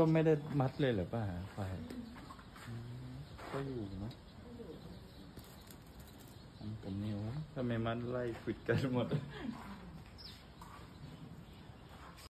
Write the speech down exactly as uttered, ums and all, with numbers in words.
ก็ไม่ได้มัดเลยเหรอป้าไฟก็อยู่เนาะผมนิ้วทำไมมันไล่ปิดกันหมด